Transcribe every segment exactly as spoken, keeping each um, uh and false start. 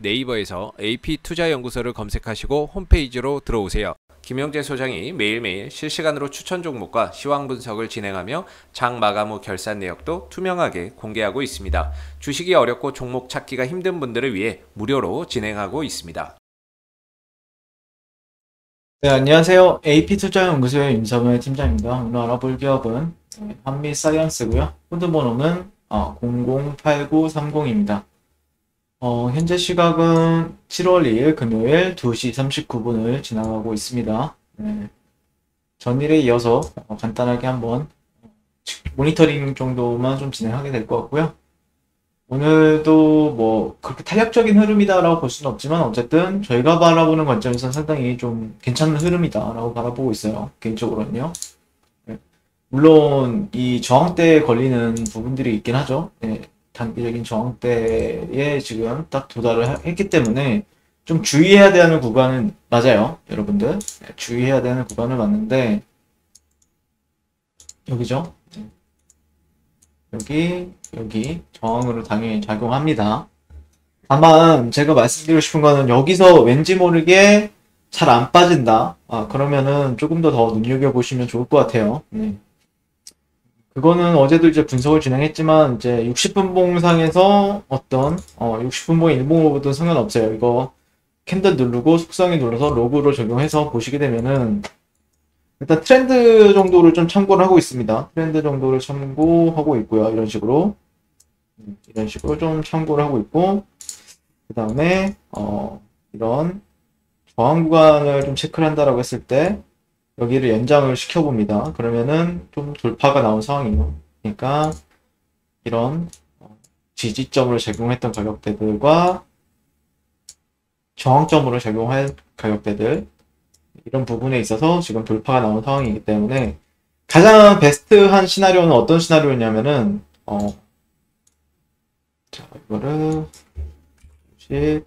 네이버에서 에이피투자연구소를 검색하시고 홈페이지로 들어오세요. 김영재 소장이 매일매일 실시간으로 추천 종목과 시황 분석을 진행하며 장 마감 후 결산 내역도 투명하게 공개하고 있습니다. 주식이 어렵고 종목 찾기가 힘든 분들을 위해 무료로 진행하고 있습니다. 네, 안녕하세요. 에이피투자연구소의 임성현 팀장입니다. 오늘 알아볼 기업은 한미사이언스고요. 코드번호는 어, 공공팔구삼공입니다. 어, 현재 시각은 칠월 이일 금요일 두 시 삼십구 분을 지나가고 있습니다. 네. 전일에 이어서 어, 간단하게 한번 모니터링 정도만 좀 진행하게 될 것 같고요. 오늘도 뭐 그렇게 탄력적인 흐름이다라고 볼 수는 없지만 어쨌든 저희가 바라보는 관점에서는 상당히 좀 괜찮은 흐름이다라고 바라보고 있어요. 개인적으로는요. 네. 물론 이 저항대에 걸리는 부분들이 있긴 하죠. 네. 단기적인 저항대에 지금 딱 도달을 했기 때문에 좀 주의해야 되는 구간은 맞아요. 여러분들. 네. 주의해야 되는 구간은 맞는데 여기죠. 네. 여기, 여기 저항으로 당연히 작용합니다. 다만 제가 말씀드리고 싶은 거는 여기서 왠지 모르게 잘 안 빠진다. 아, 그러면은 조금 더 더 눈여겨보시면 좋을 것 같아요. 네. 그거는 어제도 이제 분석을 진행했지만 이제 육십 분봉상에서 어떤 어, 육십 분봉 일봉으로부터 상관없어요. 이거 캔들 누르고 속성에 눌러서 로그로 적용해서 보시게 되면은 일단 트렌드 정도를 좀 참고를 하고 있습니다. 트렌드 정도를 참고하고 있고요. 이런 식으로 이런 식으로 좀 참고를 하고 있고 그 다음에 어 이런 저항 구간을 좀 체크를 한다라고 했을 때 여기를 연장을 시켜봅니다. 그러면은 좀 돌파가 나온 상황이에요. 그러니까 이런 지지점으로 적용했던 가격대들과 저항점으로 적용할 가격대들 이런 부분에 있어서 지금 돌파가 나온 상황이기 때문에 가장 베스트한 시나리오는 어떤 시나리오냐면은 어, 자 이거를 십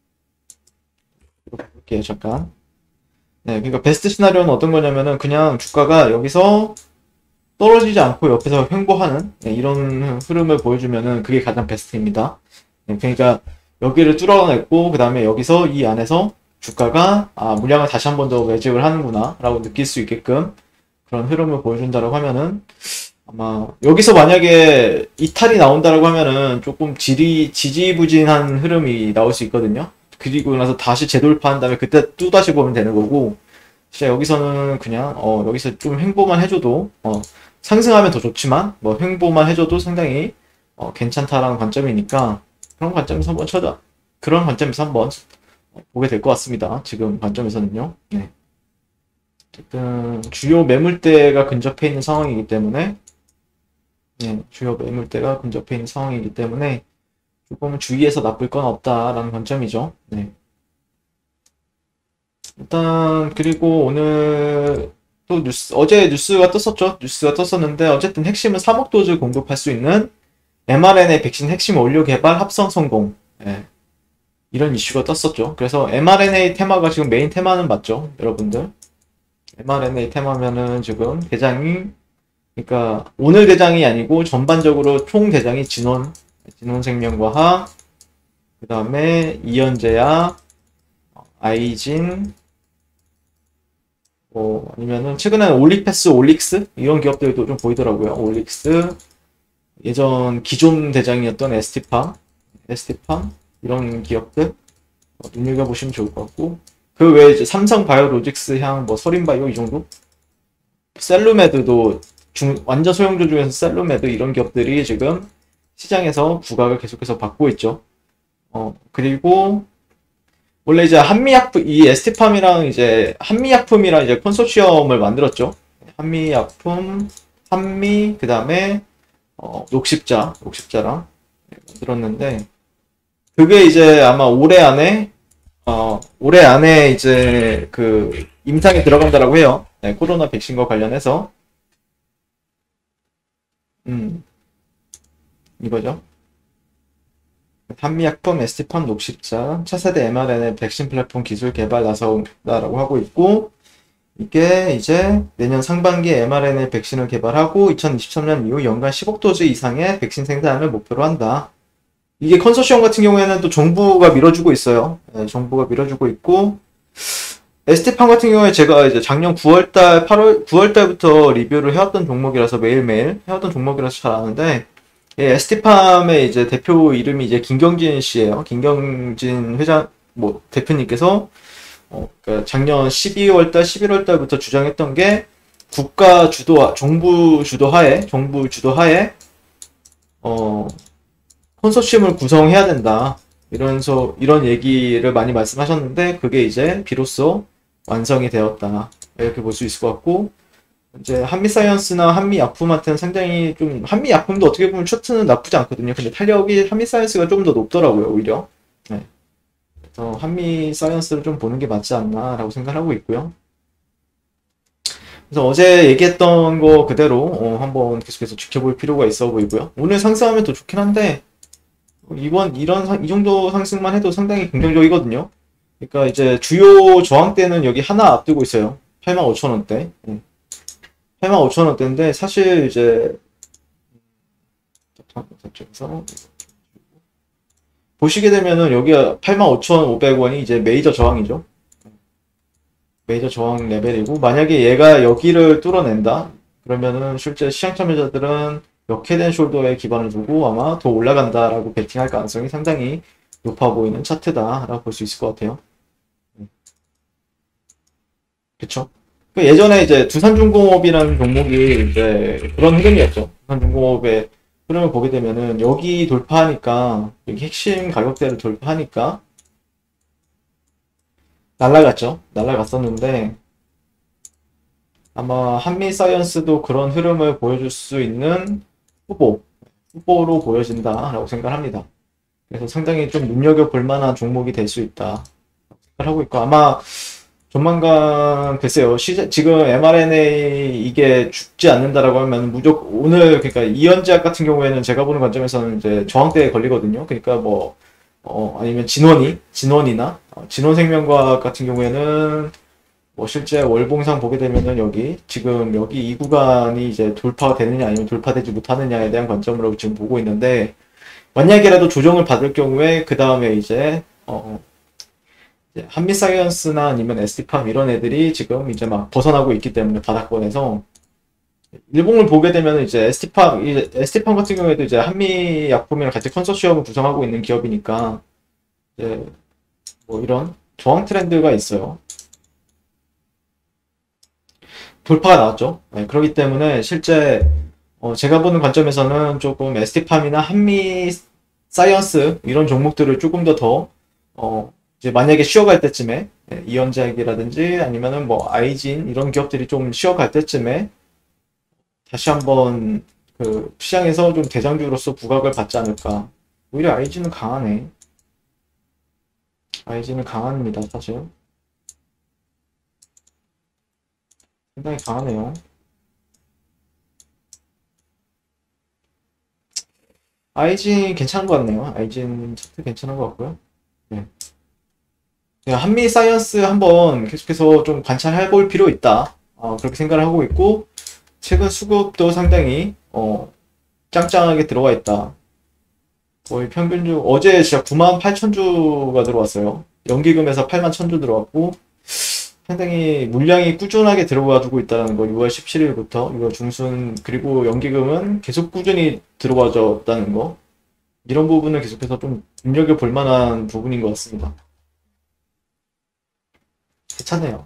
볼게요 잠깐. 네, 그러니까 베스트 시나리오는 어떤 거냐면은 그냥 주가가 여기서 떨어지지 않고 옆에서 횡보하는 네, 이런 흐름을 보여주면은 그게 가장 베스트입니다. 네, 그러니까 여기를 뚫어냈고 그 다음에 여기서 이 안에서 주가가 아 물량을 다시 한 번 더 매집을 하는구나 라고 느낄 수 있게끔 그런 흐름을 보여준다라고 하면은 아마 여기서 만약에 이탈이 나온다라고 하면은 조금 지리 지지부진한 흐름이 나올 수 있거든요. 그리고 나서 다시 재돌파한 다음에 그때 또 다시 보면 되는 거고 진짜 여기서는 그냥 어 여기서 좀 횡보만 해줘도 어 상승하면 더 좋지만 뭐 횡보만 해줘도 상당히 어 괜찮다라는 관점이니까 그런 관점에서 한번 쳐다 그런 관점에서 한번 보게 될 것 같습니다. 지금 관점에서는요. 네. 어쨌든 주요 매물대가 근접해 있는 상황이기 때문에 네, 주요 매물대가 근접해 있는 상황이기 때문에 조금은 주의해서 나쁠 건 없다라는 관점이죠. 네. 일단 그리고 오늘 또 뉴스 어제 뉴스가 떴었죠. 뉴스가 떴었는데 어쨌든 핵심은 삼억 도즈 공급할 수 있는 엠알엔에이 백신 핵심 원료 개발 합성 성공. 네. 이런 이슈가 떴었죠. 그래서 엠알엔에이 테마가 지금 메인 테마는 맞죠, 여러분들? 엠알엔에이 테마면은 지금 대장이 그러니까 오늘 대장이 아니고 전반적으로 총 대장이 진원 진원생명과학, 그 다음에 이연제약, 아이진, 뭐 아니면은 최근에는 올리패스, 올릭스 이런 기업들도 좀 보이더라고요. 올릭스, 예전 기존 대장이었던 에스티팜, 에스티팜 이런 기업들 어, 눈여겨보시면 좋을 것 같고 그 외에 이제 삼성바이오로직스 향, 뭐 서린바이오 이 정도, 셀루메드도 중 완전 소형주 중에서 셀루메드 이런 기업들이 지금 시장에서 부각을 계속해서 받고 있죠. 어, 그리고, 원래 이제 한미약품, 이 에스티팜이랑 이제 한미약품이랑 이제 컨소시엄을 만들었죠. 한미약품, 한미, 그 다음에, 어, 녹십자, 녹십자랑 만들었는데, 그게 이제 아마 올해 안에, 어, 올해 안에 이제 그 임상에 들어간다라고 해요. 네, 코로나 백신과 관련해서. 음. 이거죠. 한미약품, 에스티팜, 녹십자, 차세대 엠알엔에이 백신 플랫폼 기술 개발 나서다라고 하고 있고 이게 이제 내년 상반기에 엠알엔에이 백신을 개발하고 이천이십삼 년 이후 연간 십억 도즈 이상의 백신 생산을 목표로 한다. 이게 컨소시엄 같은 경우에는 또 정부가 밀어주고 있어요. 네, 정부가 밀어주고 있고, 에스티팜 같은 경우에 제가 이제 작년 구월달, 팔월, 구월달부터 리뷰를 해왔던 종목이라서 매일매일 해왔던 종목이라서 잘 아는데, 예, 에스티팜의 이제 대표 이름이 이제 김경진 씨예요. 김경진 회장, 뭐, 대표님께서, 어, 그러니까 작년 십이월달, 십일월달부터 주장했던 게, 국가 주도, 정부 주도하에, 정부 주도하에, 어, 컨소시엄을 구성해야 된다. 이런서, 이런 얘기를 많이 말씀하셨는데, 그게 이제 비로소 완성이 되었다. 이렇게 볼 수 있을 것 같고, 이제 한미사이언스나 한미약품한테는 상당히 좀, 한미약품도 어떻게 보면 차트는 나쁘지 않거든요. 근데 탄력이 한미사이언스가 좀 더 높더라고요, 오히려. 네. 그래서 한미사이언스를 좀 보는 게 맞지 않나라고 생각하고 있고요. 그래서 어제 얘기했던 거 그대로 어, 한번 계속해서 지켜볼 필요가 있어 보이고요. 오늘 상승하면 더 좋긴 한데, 이번 이런 상- 이 정도 상승만 해도 상당히 긍정적이거든요. 그러니까 이제 주요 저항대는 여기 하나 앞두고 있어요. 팔만 오천 원대. 예. 팔만 오천 원대인데 사실 이제 저쪽에서 보시게 되면은 여기가 팔만 오천오백 원이 이제 메이저 저항이죠. 메이저 저항 레벨이고, 만약에 얘가 여기를 뚫어낸다 그러면은 실제 시장 참여자들은 역헤드앤 숄더에 기반을 두고 아마 더 올라간다라고 베팅할 가능성이 상당히 높아 보이는 차트다라고 볼 수 있을 것 같아요. 그쵸? 그 예전에 이제 두산중공업이라는 종목이 이제 그런 흐름이었죠. 두산중공업의 흐름을 보게 되면은 여기 돌파하니까, 여기 핵심 가격대를 돌파하니까 날라갔죠. 날라갔었는데 아마 한미사이언스도 그런 흐름을 보여줄 수 있는 후보, 후보로 보여진다라고 생각합니다. 그래서 상당히 좀 눈여겨볼 만한 종목이 될 수 있다 생각하고 있고, 아마 조만간 글쎄요. 시제, 지금 엠알엔에이 이게 죽지 않는다라고 하면 무조건 오늘, 그러니까 이연제약 같은 경우에는 제가 보는 관점에서는 이제 저항대에 걸리거든요. 그러니까 뭐 어, 아니면 진원이 진원이나 어, 진원생명과학 같은 경우에는 뭐 실제 월봉상 보게 되면은 여기 지금 여기 이 구간이 이제 돌파가 되느냐 아니면 돌파되지 못하느냐에 대한 관점으로 지금 보고 있는데, 만약에라도 조정을 받을 경우에 그 다음에 이제 어 이제 한미사이언스나 아니면 에스티팜 이런 애들이 지금 이제 막 벗어나고 있기 때문에 바닥권에서 일봉을 보게 되면 이제 에스티팜 이제 에스티팜 같은 경우에도 이제 한미약품이랑 같이 컨소시엄을 구성하고 있는 기업이니까 이제 뭐 이런 저항 트렌드가 있어요. 돌파가 나왔죠. 네, 그렇기 때문에 실제 어, 제가 보는 관점에서는 조금 에스티팜이나 한미 사이언스 이런 종목들을 조금 더 더 어, 이제 만약에 쉬어갈 때쯤에 네, 이연제약이라든지 아니면은 뭐 아이진 이런 기업들이 좀 쉬어갈 때쯤에 다시 한번 그 시장에서 좀 대장주로서 부각을 받지 않을까. 오히려 아이진은 강하네. 아이진은 강합니다, 사실. 상당히 강하네요. 아이진 괜찮은 것 같네요. 아이진 차트 괜찮은 것 같고요. 네. 네, 한미 사이언스 한번 계속해서 좀 관찰해 볼 필요 있다. 어, 그렇게 생각을 하고 있고, 최근 수급도 상당히 어, 짱짱하게 들어와 있다. 거의 평균주 어제 진짜 구만 팔천 주가 들어왔어요. 연기금에서 팔만 천 주 들어왔고, 상당히 물량이 꾸준하게 들어와주고 있다는 거. 유월 십칠일부터 유월 중순, 그리고 연기금은 계속 꾸준히 들어와줬다는 거. 이런 부분은 계속해서 좀 눈여겨볼 만한 부분인 것 같습니다. 괜찮네요.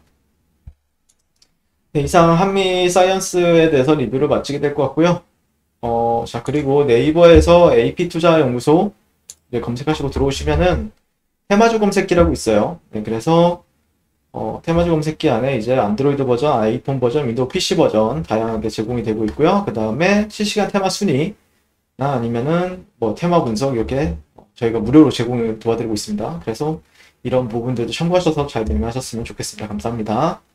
네, 이상 한미 사이언스에 대해서 리뷰를 마치게 될 것 같고요. 어, 자, 그리고 네이버에서 에이피투자연구소 네, 검색하시고 들어오시면은 테마주 검색기라고 있어요. 네, 그래서 어, 테마주 검색기 안에 이제 안드로이드 버전, 아이폰 버전, 윈도우 피씨 버전 다양하게 제공이 되고 있고요. 그 다음에 실시간 테마 순위나 아니면은 뭐 테마 분석 이렇게 저희가 무료로 제공을 도와드리고 있습니다. 그래서 이런 부분들도 참고하셔서 잘 매매하셨으면 좋겠습니다. 감사합니다.